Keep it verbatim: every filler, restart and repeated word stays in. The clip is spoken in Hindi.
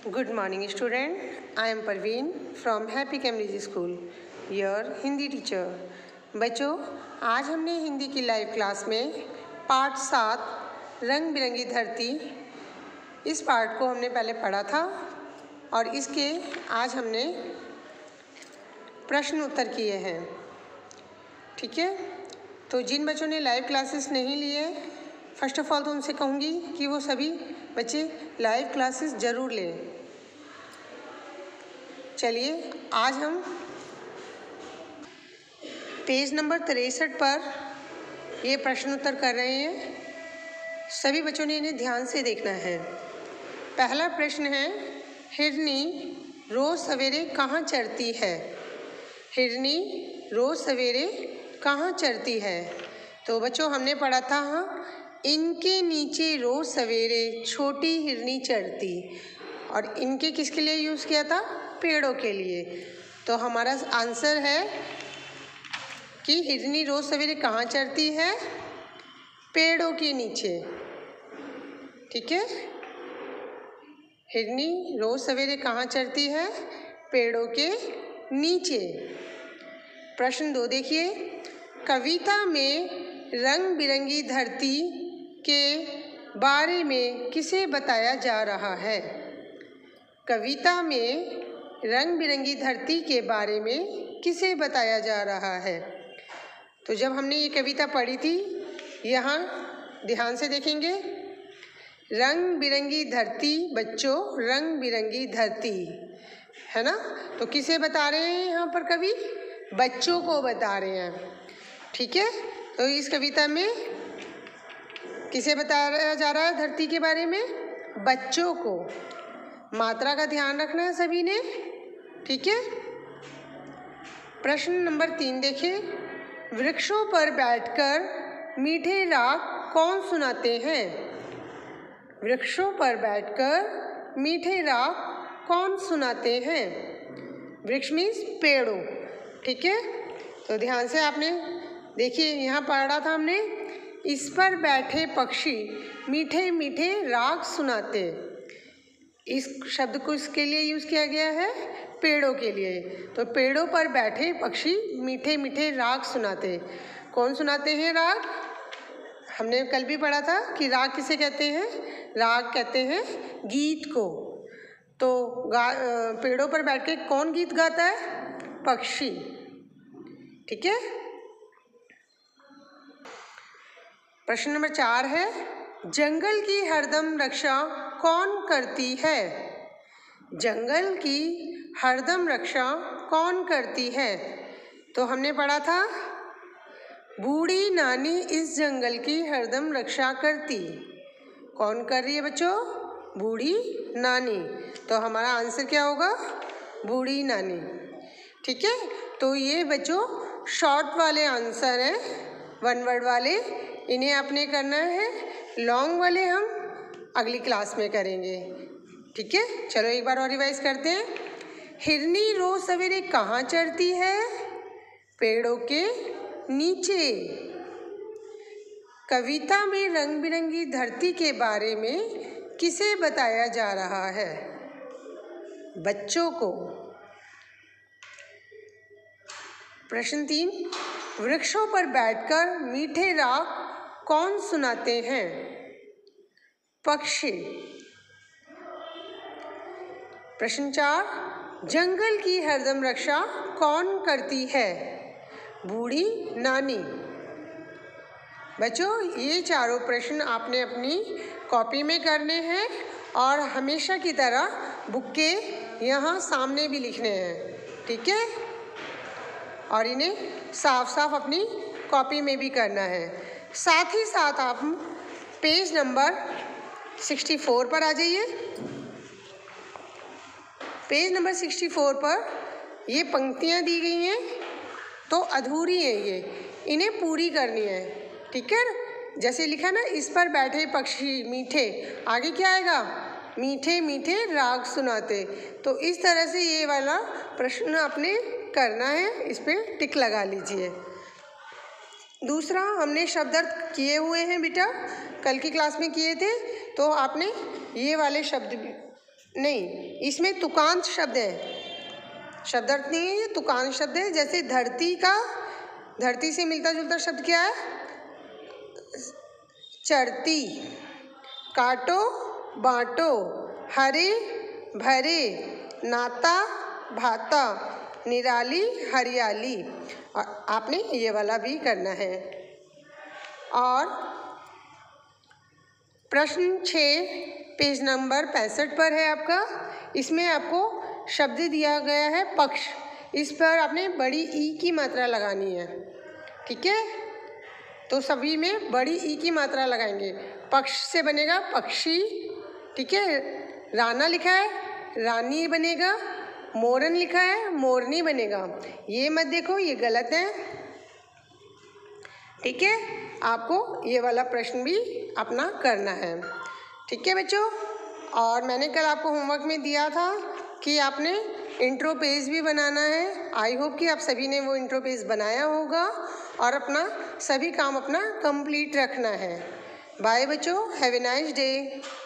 Good morning student. I am Parveen from Happy Cambridge School, your Hindi teacher. बच्चों, आज हमने हिंदी की लाइव क्लास में पाठ सात रंग बिरंगी धरती, इस पाठ को हमने पहले पढ़ा था और इसके आज हमने प्रश्न उत्तर किए हैं। ठीक है, तो जिन बच्चों ने लाइव क्लासेस नहीं लिए, फर्स्ट ऑफ ऑल तो उनसे कहूँगी कि वो सभी बच्चे लाइव क्लासेस ज़रूर लें। चलिए, आज हम पेज नंबर तिरसठ पर ये प्रश्न उत्तर कर रहे हैं। सभी बच्चों ने इन्हें ध्यान से देखना है। पहला प्रश्न है, हिरनी रोज़ सवेरे कहाँ चरती है? हिरनी रोज़ सवेरे कहाँ चरती है? तो बच्चों, हमने पढ़ा था हाँ, इनके नीचे रोज़ सवेरे छोटी हिरनी चरती, और इनके किसके लिए यूज़ किया था? पेड़ों के लिए। तो हमारा आंसर है कि हिरनी रोज़ सवेरे कहाँ चरती है? पेड़ों के नीचे। ठीक है, हिरनी रोज़ सवेरे कहाँ चरती है? पेड़ों के नीचे। प्रश्न दो देखिए, कविता में रंग बिरंगी धरती के बारे में किसे बताया जा रहा है? कविता में रंग बिरंगी धरती के बारे में किसे बताया जा रहा है? तो जब हमने ये कविता पढ़ी थी, यहाँ ध्यान से देखेंगे, रंग बिरंगी धरती, बच्चों रंग बिरंगी धरती है ना। तो किसे बता रहे हैं यहाँ पर कवि? बच्चों को बता रहे हैं। ठीक है, तो इस कविता में किसे बताया जा रहा है धरती के बारे में? बच्चों को। मात्रा का ध्यान रखना है सभी ने। ठीक है, प्रश्न नंबर तीन देखिए, वृक्षों पर बैठकर मीठे राग कौन सुनाते हैं? वृक्षों पर बैठकर मीठे राग कौन सुनाते हैं? वृक्ष मीन्स पेड़ों। ठीक है, तो ध्यान से आपने देखिए, यहाँ पढ़ा था हमने, इस पर बैठे पक्षी मीठे मीठे राग सुनाते। इस शब्द को इसके लिए यूज़ किया गया है, पेड़ों के लिए। तो पेड़ों पर बैठे पक्षी मीठे मीठे राग सुनाते। कौन सुनाते हैं राग? हमने कल भी पढ़ा था कि राग किसे कहते हैं? राग कहते हैं गीत को। तो गा पेड़ों पर बैठ के कौन गीत गाता है? पक्षी। ठीक है, प्रश्न नंबर चार है, जंगल की हरदम रक्षा कौन करती है? जंगल की हरदम रक्षा कौन करती है? तो हमने पढ़ा था, बूढ़ी नानी इस जंगल की हरदम रक्षा करती। कौन कर रही है बच्चों? बूढ़ी नानी। तो हमारा आंसर क्या होगा? बूढ़ी नानी। ठीक है, तो ये बच्चों शॉर्ट वाले आंसर हैं, वन वर्ड वाले, इन्हें आपने करना है। लॉन्ग वाले हम अगली क्लास में करेंगे। ठीक है, चलो एक बार और रिवाइज करते हैं। हिरनी रोज सवेरे कहाँ चढ़ती है? पेड़ों के नीचे। कविता में रंग बिरंगी धरती के बारे में किसे बताया जा रहा है? बच्चों को। प्रश्न तीन, वृक्षों पर बैठकर मीठे राग कौन सुनाते हैं? पक्षी। प्रश्न चार, जंगल की हरदम रक्षा कौन करती है? बूढ़ी नानी। बच्चों, ये चारों प्रश्न आपने अपनी कॉपी में करने हैं और हमेशा की तरह बुक के यहाँ सामने भी लिखने हैं। ठीक है, और इन्हें साफ साफ अपनी कॉपी में भी करना है। साथ ही साथ आप पेज नंबर चौंसठ पर आ जाइए। पेज नंबर चौंसठ पर ये पंक्तियाँ दी गई हैं, तो अधूरी हैं ये, इन्हें पूरी करनी है। ठीक है, जैसे लिखा ना, इस पर बैठे पक्षी मीठे, आगे क्या आएगा? मीठे मीठे राग सुनाते। तो इस तरह से ये वाला प्रश्न आपने करना है, इस पर टिक लगा लीजिए। दूसरा, हमने शब्द अर्थ किए हुए हैं बेटा, कल की क्लास में किए थे, तो आपने ये वाले शब्द भी नहीं, इसमें तुकांत शब्द है, शब्दार्थ नहीं है, ये तुकांत शब्द है। जैसे धरती का, धरती से मिलता जुलता शब्द क्या है? चरती। काटो बांटो, हरे भरे, नाता भाता, निराली हरियाली। और आपने ये वाला भी करना है। और प्रश्न छः पेज नंबर पैंसठ पर है आपका। इसमें आपको शब्द दिया गया है पक्ष। इस पर आपने बड़ी ई की मात्रा लगानी है, ठीक है? तो सभी में बड़ी ई की मात्रा लगाएंगे। पक्ष से बनेगा पक्षी, ठीक है? राना लिखा है, रानी बनेगा। मोरन लिखा है, मोरनी बनेगा। ये मत देखो, ये गलत है, ठीक है? आपको ये वाला प्रश्न भी अपना करना है, ठीक है बच्चों? और मैंने कल आपको होमवर्क में दिया था कि आपने इंट्रो पेज भी बनाना है। आई होप कि आप सभी ने वो इंट्रो पेज बनाया होगा और अपना सभी काम अपना कंप्लीट रखना है। बाय बच्चों, हैव ए नाइस डे।